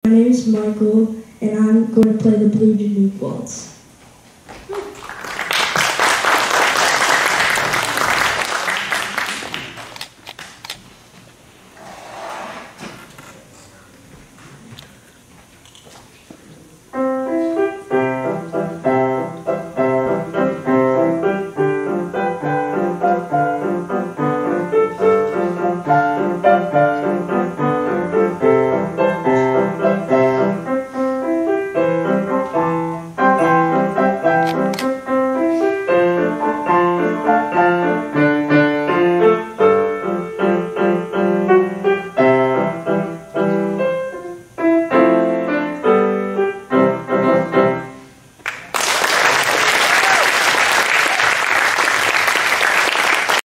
name is Michael, and I'm going to play the Blue Danube Waltz.